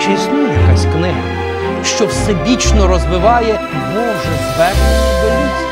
Чи існує якась книга, що всебічно розвиває Боже звернення до людства?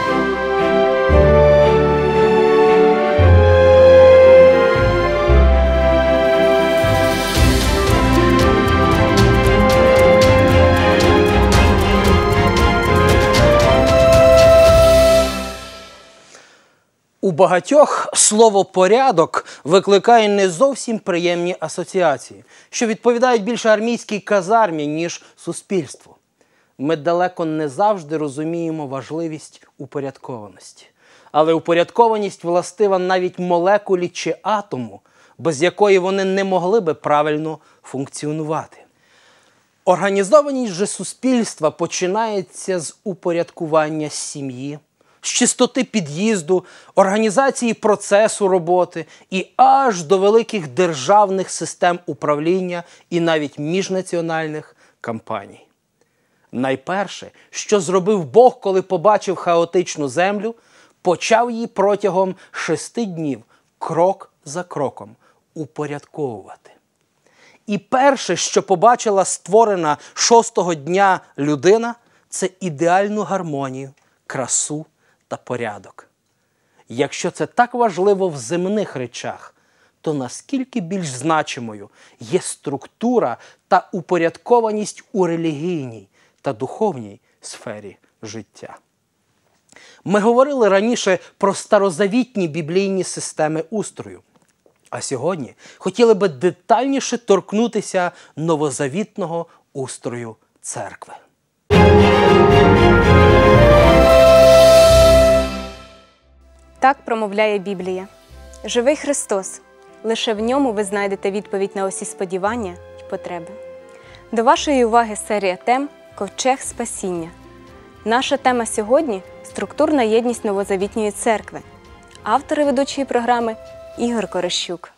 У багатьох слово «порядок» викликає не зовсім приємні асоціації, що відповідають більше армійській казармі, ніж суспільству. Ми далеко не завжди розуміємо важливість упорядкованості. Але упорядкованість властива навіть молекулі чи атому, без якої вони не могли би правильно функціонувати. Організованість же суспільства починається з упорядкування сім'ї, з чистоти під'їзду, організації процесу роботи і аж до великих державних систем управління і навіть міжнаціональних кампаній. Найперше, що зробив Бог, коли побачив хаотичну землю, почав її протягом 6 днів, крок за кроком, упорядковувати. І перше, що побачила створена 6-го дня людина, це ідеальну гармонію, красу та порядок. Якщо це так важливо в земних речах, то наскільки більш значимою є структура та упорядкованість у релігійній та духовній сфері життя. Ми говорили раніше про старозавітні біблійні системи устрою, а сьогодні хотіли би детальніше торкнутися новозавітного устрою церкви. Так промовляє Біблія. Живий Христос. Лише в ньому ви знайдете відповідь на усі сподівання й потреби. До вашої уваги серія тем «Ковчег спасіння». Наша тема сьогодні – структурна єдність Новозавітньої церкви. Автор і ведучий програми – Ігор Корещук.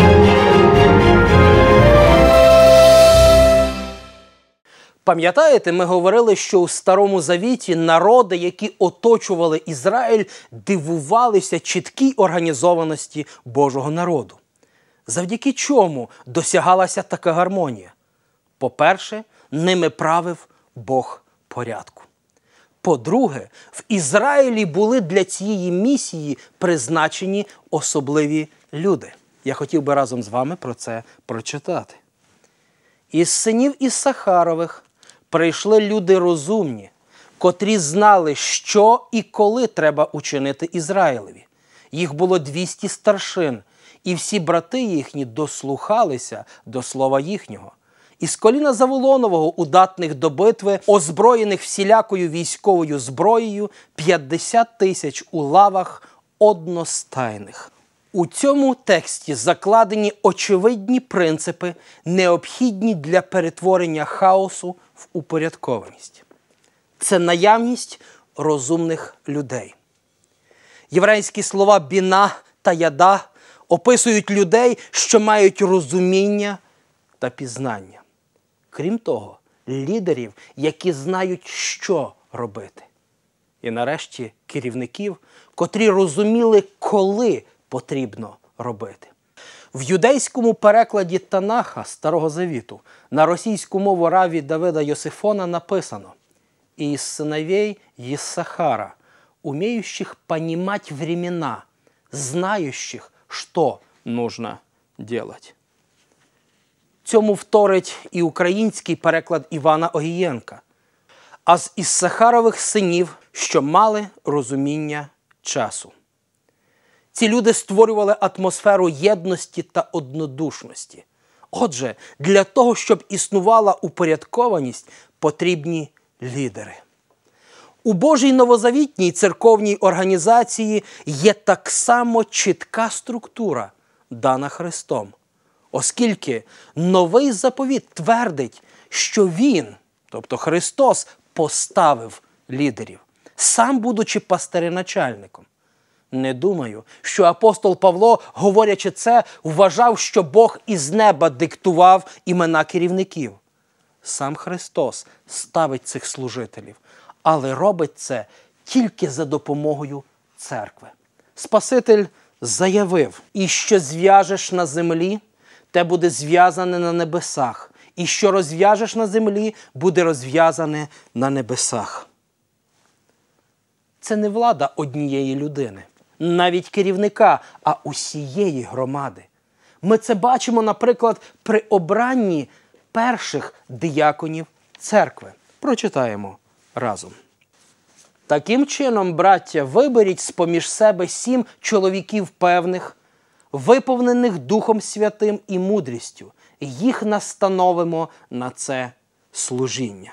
Пам'ятаєте, ми говорили, що у Старому Завіті народи, які оточували Ізраїль, дивувалися чіткій організованості Божого народу. Завдяки чому досягалася така гармонія? По-перше, ними правив Бог порядку. По-друге, в Ізраїлі були для цієї місії призначені особливі люди. Я хотів би разом з вами про це прочитати. Із синів Іссахарових прийшли люди розумні, котрі знали, що і коли треба учинити Ізраїлеві. Їх було 200 старшин, і всі брати їхні дослухалися до слова їхнього. Із коліна Заволонового, удатних до битви, озброєних всілякою військовою зброєю, 50 тисяч у лавах одностайних. У цьому тексті закладені очевидні принципи, необхідні для перетворення хаосу в упорядкованість. Це наявність розумних людей. Єврейські слова «біна» та «яда» описують людей, що мають розуміння та пізнання. Крім того, лідерів, які знають, що робити. І нарешті керівників, котрі розуміли, коли потрібно робити. В юдейському перекладі Танаха Старого Завіту на російську мову равві Давида Йосифона написано: «И из сыновей Иссахара, умеющих понимать времена, знающих, что нужно делать». Цьому вторить і український переклад Івана Огієнка. «А з Іссахарових синів, що мали розуміння часу». Ці люди створювали атмосферу єдності та однодушності. Отже, для того, щоб існувала упорядкованість, потрібні лідери. У Божій новозавітній церковній організації є так само чітка структура, дана Христом. Оскільки новий заповіт твердить, що Він, тобто Христос, поставив лідерів, сам будучи пастиреначальником. Не думаю, що апостол Павло, говорячи це, вважав, що Бог із неба диктував імена керівників. Сам Христос ставить цих служителів, але робить це тільки за допомогою церкви. Спаситель заявив: «І що зв'яжеш на землі, те буде зв'язане на небесах, і що розв'яжеш на землі, буде розв'язане на небесах. Це не влада однієї людини, навіть керівника, а усієї громади. Ми це бачимо, наприклад, при обранні перших дияконів церкви. Прочитаємо разом. Таким чином, браття, виберіть з-поміж себе 7 чоловіків певних, виповнених Духом Святим і мудрістю. Їх настановимо на це служіння.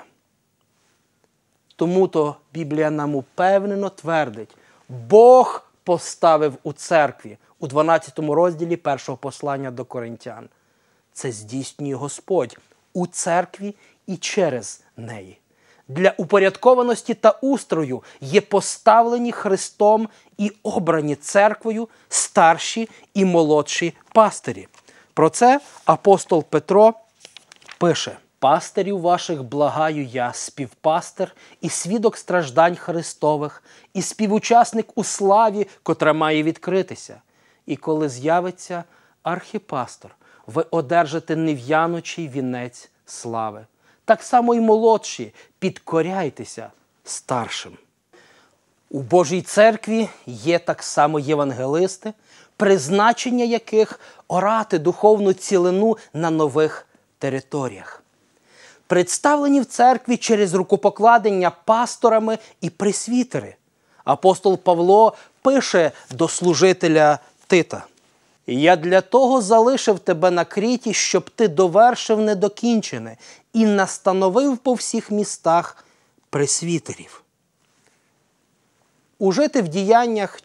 Тому-то Біблія нам упевнено твердить, Бог поставив у церкві, у 12 розділі першого послання до Коринтян. Це здійснює Господь у церкві і через неї. Для упорядкованості та устрою є поставлені Христом і обрані церквою старші і молодші пастирі. Про це апостол Петро пише: «Пастирів ваших благаю я, співпастир і свідок страждань Христових, і співучасник у славі, котра має відкритися. І коли з'явиться архіпастор, ви одержите нев'янучий вінець слави. Так само й молодші, підкоряйтеся старшим». У Божій церкві є так само євангелисти, призначення яких орати духовну цілину на нових територіях. Представлені в церкві через рукопокладення пасторами і пресвітери. Апостол Павло пише до служителя Тита: «Я для того залишив тебе на Кріті, щоб ти довершив недокінчене і настановив по всіх містах пресвітерів». Ужите в діяннях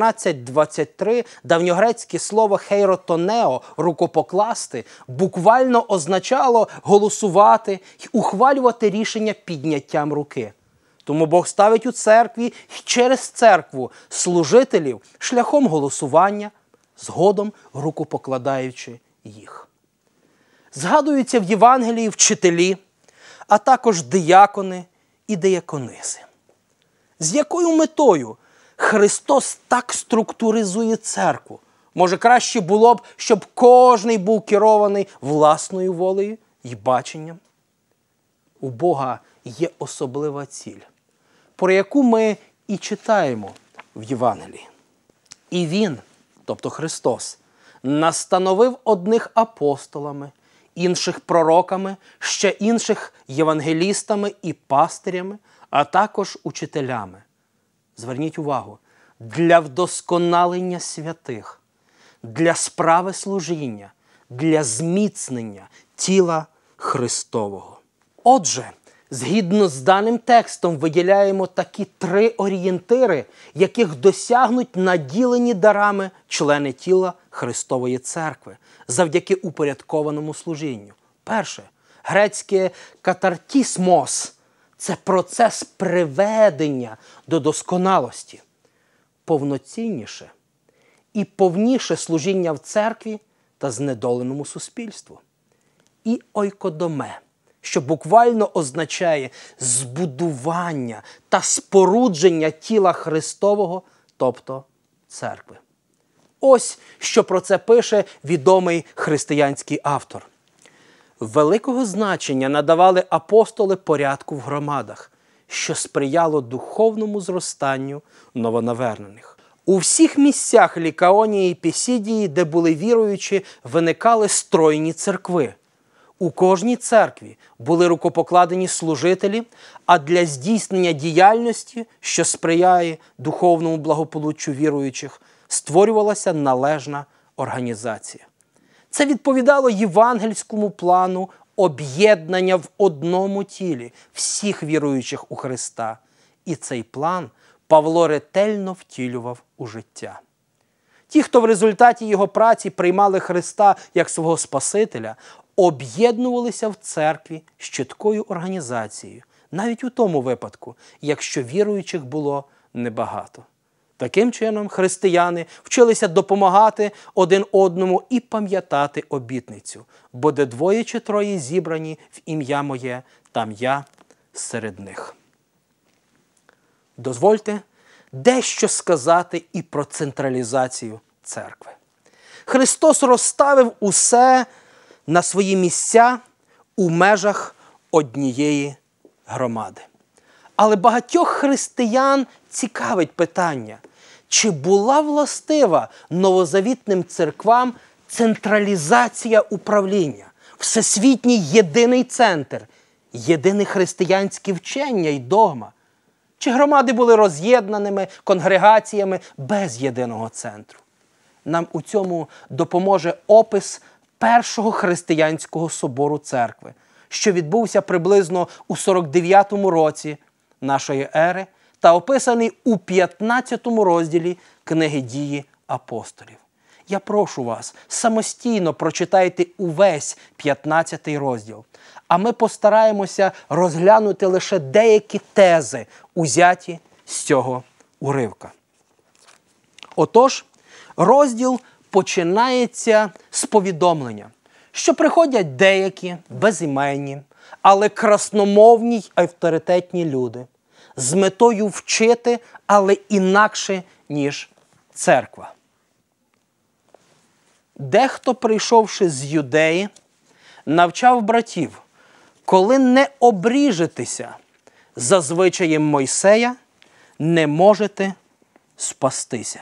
14:23 давньогрецьке слово «хейротонео» – «рукопокласти» буквально означало голосувати й ухвалювати рішення підняттям руки. Тому Бог ставить у церкві й через церкву служителів шляхом голосування, згодом рукопокладаючи їх. Згадуються в Євангелії вчителі, а також диякони і диякониси. З якою метою Христос так структуризує церкву? Може, краще було б, щоб кожний був керований власною волею і баченням? У Бога є особлива ціль, про яку ми і читаємо в Євангелії. І Він, тобто Христос, настановив одних апостолами, інших пророками, ще інших євангелістами і пастирями, а також учителями. Зверніть увагу, для вдосконалення святих, для справи служіння, для зміцнення тіла Христового. Отже, згідно з даним текстом виділяємо такі 3 орієнтири, яких досягнуть наділені дарами члени тіла Христової Церкви завдяки упорядкованому служінню. Перше, грецьке «катартісмос» – це процес приведення до досконалості. Повноцінніше і повніше служіння в церкві та знедоленому суспільству. І ойкодоме, що буквально означає збудування та спорудження тіла Христового, тобто церкви. Ось що про це пише відомий християнський автор. Великого значення надавали апостоли порядку в громадах, що сприяло духовному зростанню новонавернених. У всіх місцях Лікаонії і Пісідії, де були віруючі, виникали стройні церкви. У кожній церкві були рукопокладені служителі, а для здійснення діяльності, що сприяє духовному благополуччю віруючих, створювалася належна організація. Це відповідало євангельському плану об'єднання в одному тілі всіх віруючих у Христа. І цей план Павло ретельно втілював у життя. Ті, хто в результаті його праці приймали Христа як свого Спасителя, об'єднувалися в церкві з чіткою організацією, навіть у тому випадку, якщо віруючих було небагато. Таким чином, християни вчилися допомагати один одному і пам'ятати обітницю, бо де 2 чи 3 зібрані в ім'я моє, там я серед них. Дозвольте дещо сказати і про централізацію церкви. Христос розставив усе на свої місця у межах однієї громади. Але багатьох християн цікавить питання, чи була властива новозавітним церквам централізація управління, всесвітній єдиний центр, єдине християнське вчення й догма? Чи громади були роз'єднаними конгрегаціями без єдиного центру? Нам у цьому допоможе опис першого християнського собору церкви, що відбувся приблизно у 49-му році нашої ери та описаний у 15-му розділі книги «Дії апостолів». Я прошу вас, самостійно прочитайте увесь 15-й розділ, а ми постараємося розглянути лише деякі тези, узяті з цього уривка. Отож, розділ починається з повідомлення, що приходять деякі безіменні, але красномовні й авторитетні люди з метою вчити, але інакше, ніж церква. Дехто, прийшовши з Юдеї, навчав братів, коли не обріжетеся за звичаєм Мойсея, не можете спастися.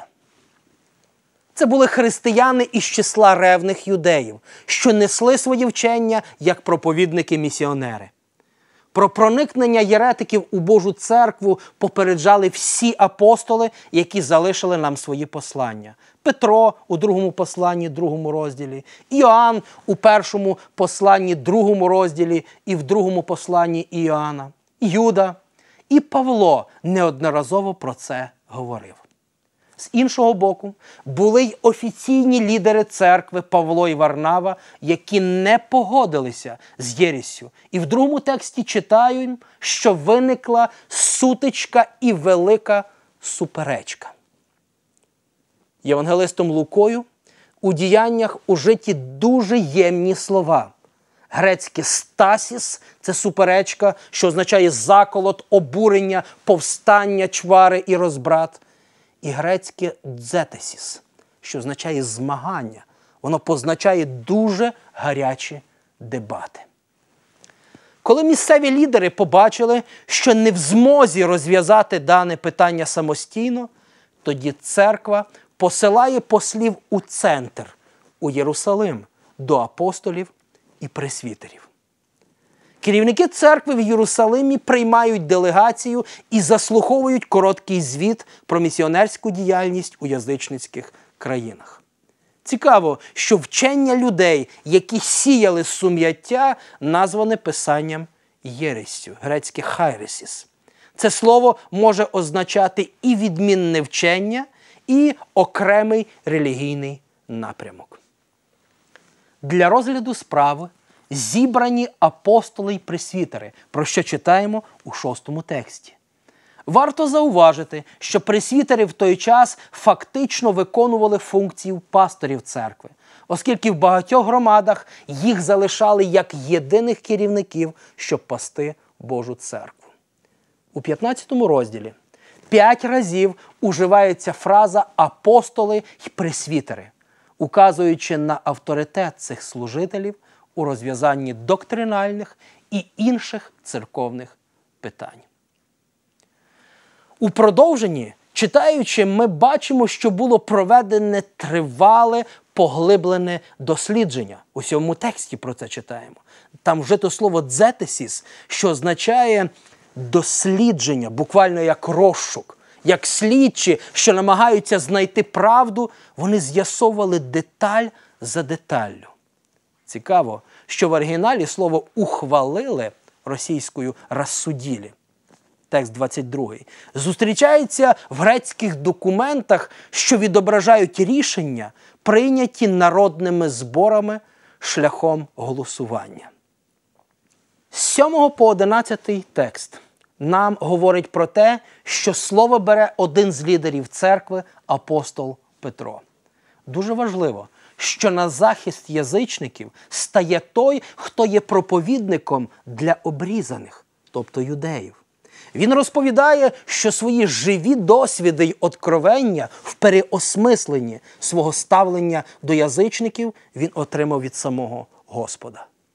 Це були християни із числа ревних юдеїв, що несли свої вчення як проповідники-місіонери. Про проникнення єретиків у Божу церкву попереджали всі апостоли, які залишили нам свої послання. Петро у другому посланні, другому розділі, Іоанн у першому посланні, другому розділі і в другому посланні Іоанна, Юда і Павло неодноразово про це говорив. З іншого боку, були й офіційні лідери церкви Павло і Варнава, які не погодилися з єріссю. І в другому тексті читаємо, що виникла сутичка і велика суперечка. Євангелистом Лукою у діяннях ужиті дуже ємні слова. Грецьке «стасіс» – це суперечка, що означає заколот, обурення, повстання, чвари і розбрат. І грецьке «дзетесіс», що означає змагання. Воно позначає дуже гарячі дебати. Коли місцеві лідери побачили, що не в змозі розв'язати дане питання самостійно, тоді церква посилає послів у центр, у Єрусалим, до апостолів і пресвітерів. Керівники церкви в Єрусалимі приймають делегацію і заслуховують короткий звіт про місіонерську діяльність у язичницьких країнах. Цікаво, що вчення людей, які сіяли сум'яття, назване писанням єрессю, грецьке «хайресіс». Це слово може означати і відмінне вчення, і окремий релігійний напрямок. Для розгляду справи зібрані апостоли й пресвітери, про що читаємо у 6-му тексті. Варто зауважити, що пресвітери в той час фактично виконували функцію пасторів церкви, оскільки в багатьох громадах їх залишали як єдиних керівників, щоб пасти Божу церкву. У 15-му розділі 5 разів уживається фраза «апостоли й пресвітери», указуючи на авторитет цих служителів у розв'язанні доктринальних і інших церковних питань. У продовженні, читаючи, ми бачимо, що було проведене тривале, поглиблене дослідження. У 7-му тексті про це читаємо. Там вжито слово «дзетесіс», що означає дослідження, буквально як розшук. Як слідчі, що намагаються знайти правду, вони з'ясовували деталь за деталлю. Цікаво, що в оригіналі слово «ухвалили» російською «рассудили», текст 22, зустрічається в грецьких документах, що відображають рішення, прийняті народними зборами шляхом голосування. З 7 по 11 текст нам говорить про те, що слово бере один з лідерів церкви – апостол Петро. Дуже важливо, що на захист язичників стає той, хто є проповідником для обрізаних, тобто юдеїв. Він розповідає, що свої живі досвіди й откровення в переосмисленні свого ставлення до язичників він отримав від самого Господа.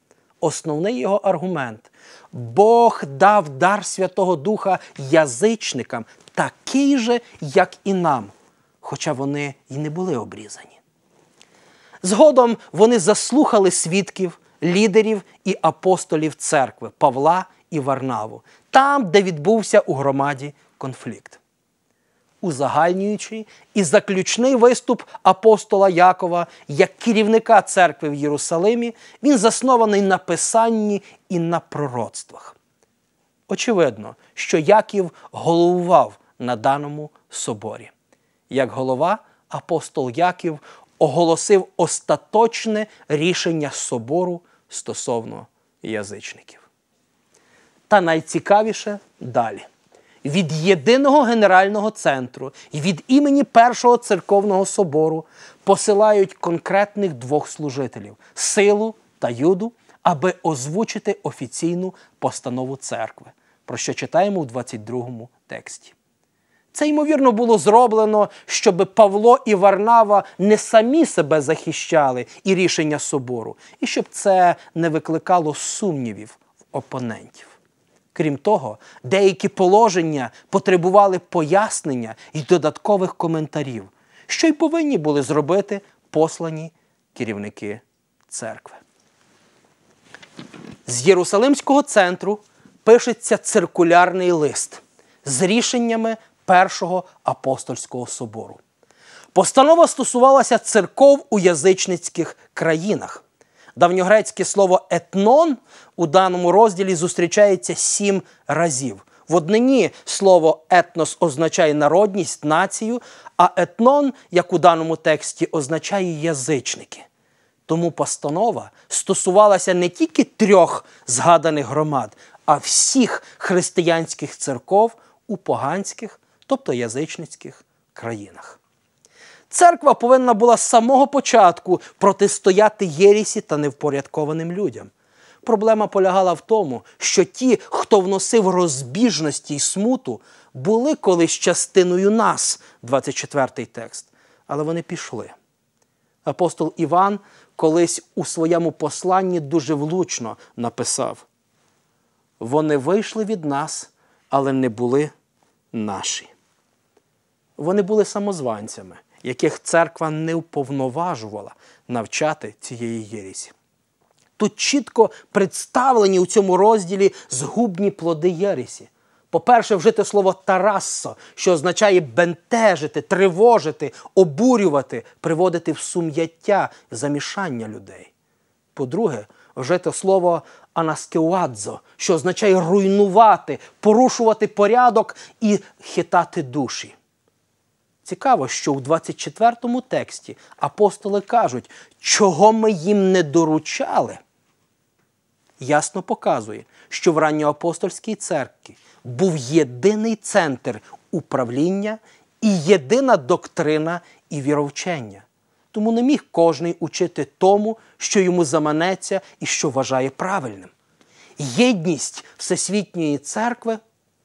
основний його аргумент – Бог дав дар Святого Духа язичникам, такий же, як і нам, хоча вони й не були обрізані. Згодом вони заслухали свідків, лідерів і апостолів церкви Павла і Варнаву, там, де відбувся у громаді конфлікт. Узагальнюючи і заключний виступ апостола Якова як керівника церкви в Єрусалимі, він заснований на Писанні і на пророцтвах. Очевидно, що Яків головував на даному соборі. Як голова, апостол Яків оголосив остаточне рішення собору стосовно язичників. Та найцікавіше далі. Від єдиного генерального центру і від імені Першого церковного собору посилають конкретних двох служителів – Силу та Юду, аби озвучити офіційну постанову церкви, про що читаємо у 22-му тексті. Це, ймовірно, було зроблено, щоб Павло і Варнава не самі себе захищали і рішення собору, і щоб це не викликало сумнівів в опонентів. Крім того, деякі положення потребували пояснення і додаткових коментарів, що й повинні були зробити послані керівники церкви. З Єрусалимського центру пишеться циркулярний лист з рішеннями Першого апостольського собору. Постанова стосувалася церков у язичницьких країнах. Давньогрецьке слово «етнон» у даному розділі зустрічається 7 разів. В однині слово «етнос» означає народність, націю, а «етнон», як у даному тексті, означає язичники. Тому постанова стосувалася не тільки 3 згаданих громад, а всіх християнських церков у поганських, тобто язичницьких країнах. Церква повинна була з самого початку протистояти єресі та невпорядкованим людям. Проблема полягала в тому, що ті, хто вносив розбіжності й смуту, були колись частиною нас, 24-й текст, але вони пішли. Апостол Іван колись у своєму посланні дуже влучно написав: «Вони вийшли від нас, але не були наші». Вони були самозванцями, яких церква не вповноважувала навчати цієї єресі. Тут чітко представлені у цьому розділі згубні плоди єресі. По-перше, вжите слово «тарассо», що означає бентежити, тривожити, обурювати, приводити в сум'яття, замішання людей. По-друге, вжите слово «анаскеуадзо», що означає руйнувати, порушувати порядок і хитати душі. Цікаво, що у 24-му тексті апостоли кажуть, чого ми їм не доручали. Ясно показує, що в ранньоапостольській церкві був єдиний центр управління і єдина доктрина і віровчення. Тому не міг кожний учити тому, що йому заманеться і що вважає правильним. Єдність Всесвітньої церкви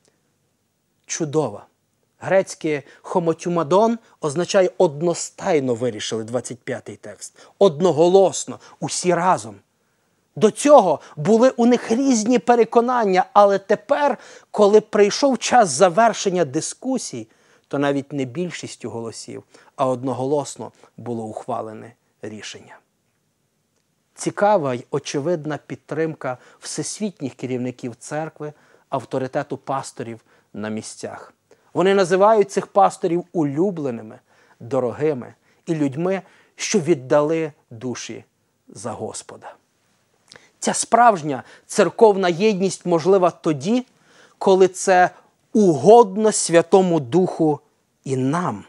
чудова. Грецьке «хомотюмадон» означає «одностайно вирішили», 25-й текст. Одноголосно, усі разом. До цього були у них різні переконання, але тепер, коли прийшов час завершення дискусій, то навіть не більшістю голосів, а одноголосно було ухвалене рішення. Цікава й очевидна підтримка всесвітніх керівників церкви, авторитету пасторів на місцях. Вони називають цих пасторів улюбленими, дорогими і людьми, що віддали душі за Господа. Ця справжня церковна єдність можлива тоді, коли це угодно Святому Духу і нам.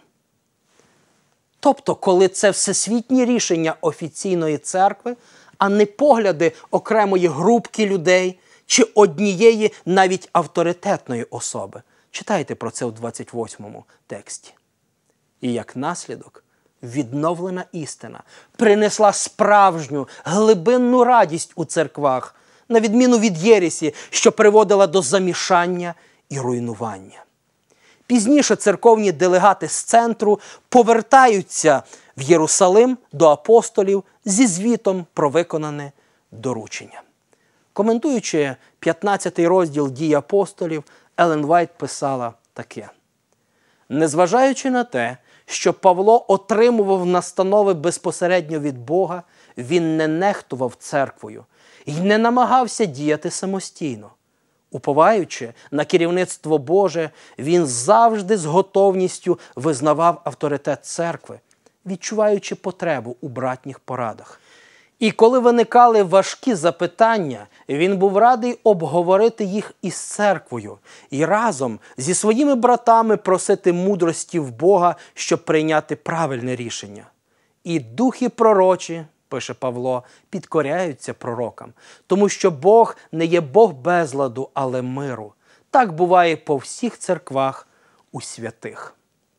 Тобто, коли це всесвітні рішення офіційної церкви, а не погляди окремої групки людей чи однієї навіть авторитетної особи. Читайте про це у 28-му тексті. І як наслідок, відновлена істина принесла справжню, глибинну радість у церквах, на відміну від єресі, що приводила до замішання і руйнування. Пізніше церковні делегати з центру повертаються в Єрусалим до апостолів зі звітом про виконане доручення. Коментуючи 15 розділ «Дій апостолів», Елен Вайт писала таке. Незважаючи на те, що Павло отримував настанови безпосередньо від Бога, він не нехтував церквою і не намагався діяти самостійно. Уповаючи на керівництво Боже, він завжди з готовністю визнавав авторитет церкви, відчуваючи потребу у братніх порадах. І коли виникали важкі запитання, він був радий обговорити їх із церквою і разом зі своїми братами просити мудрості в Бога, щоб прийняти правильне рішення. І духи пророчі, пише Павло, підкоряються пророкам, тому що Бог не є Бог безладу, але миру. Так буває по всіх церквах у святих.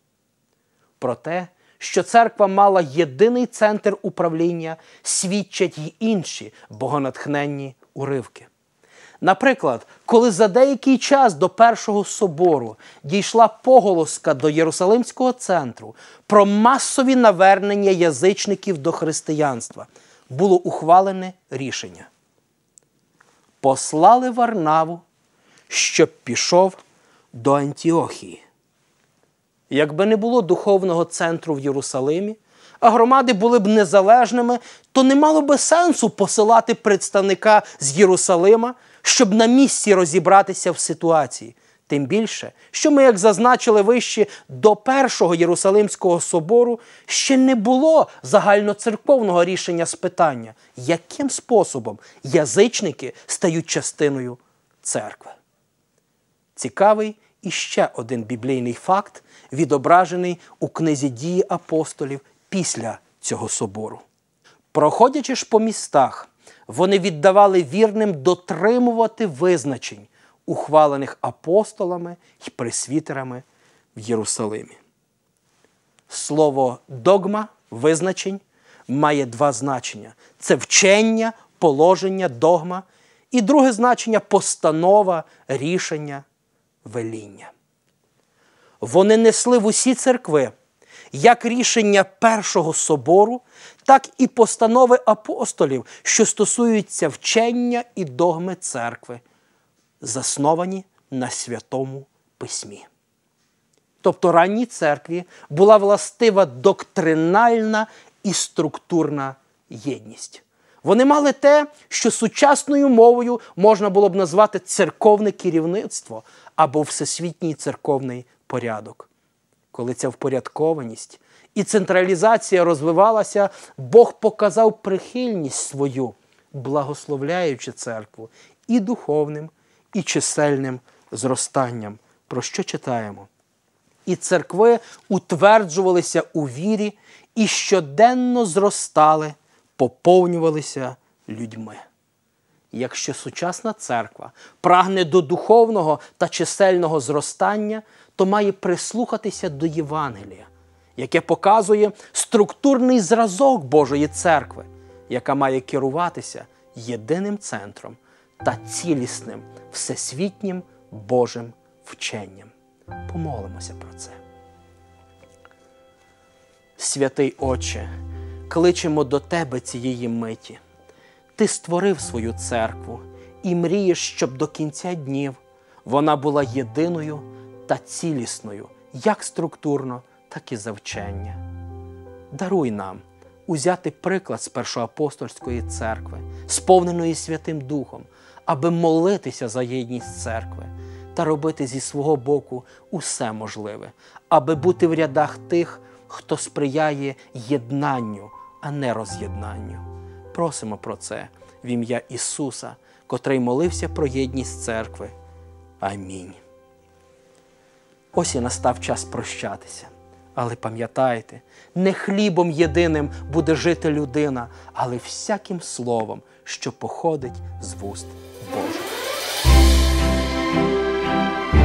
Про те, що церква мала єдиний центр управління, свідчать й інші богонатхненні уривки. Наприклад, коли за деякий час до Першого собору дійшла поголоска до Єрусалимського центру про масові навернення язичників до християнства, було ухвалене рішення. Послали Варнаву, щоб пішов до Антіохії. Якби не було духовного центру в Єрусалимі, а громади були б незалежними, то не мало би сенсу посилати представника з Єрусалима, щоб на місці розібратися в ситуації. Тим більше, що ми, як зазначили вище, до Першого Єрусалимського собору ще не було загальноцерковного рішення з питання, яким способом язичники стають частиною церкви. Цікавий іще один біблійний факт, відображений у книзі «Дії апостолів» після цього собору. Проходячи ж по містах, вони віддавали вірним дотримувати визначень, ухвалених апостолами й пресвітерами в Єрусалимі. Слово «догма» – визначень має два значення. Це вчення, положення, догма. І друге значення – постанова, рішення, веління. Вони несли в усі церкви як рішення Першого собору, так і постанови апостолів, що стосуються вчення і догми церкви, засновані на Святому Письмі. Тобто ранній церкві була властива доктринальна і структурна єдність. Вони мали те, що сучасною мовою можна було б назвати церковне керівництво або всесвітній церковний порядок. Коли ця впорядкованість і централізація розвивалася, Бог показав прихильність свою, благословляючи церкву і духовним, і чисельним зростанням. Про що читаємо? І церкви утверджувалися у вірі і щоденно зростали, поповнювалися людьми. Якщо сучасна церква прагне до духовного та чисельного зростання, то має прислухатися до Євангелія, яке показує структурний зразок Божої церкви, яка має керуватися єдиним центром та цілісним всесвітнім Божим вченням. Помолимося про це. Святий Отче, кличемо до Тебе цієї миті. Ти створив свою церкву і мрієш, щоб до кінця днів вона була єдиною та цілісною, як структурно, так і за вчення. Даруй нам узяти приклад з Першоапостольської церкви, сповненої Святим Духом, аби молитися за єдність церкви та робити зі свого боку усе можливе, аби бути в рядах тих, хто сприяє єднанню, а не роз'єднанню. Просимо про це в ім'я Ісуса, котрий молився про єдність церкви. Амінь. Ось і настав час прощатися. Але пам'ятайте, не хлібом єдиним буде жити людина, але всяким словом, що походить з вуст Божих.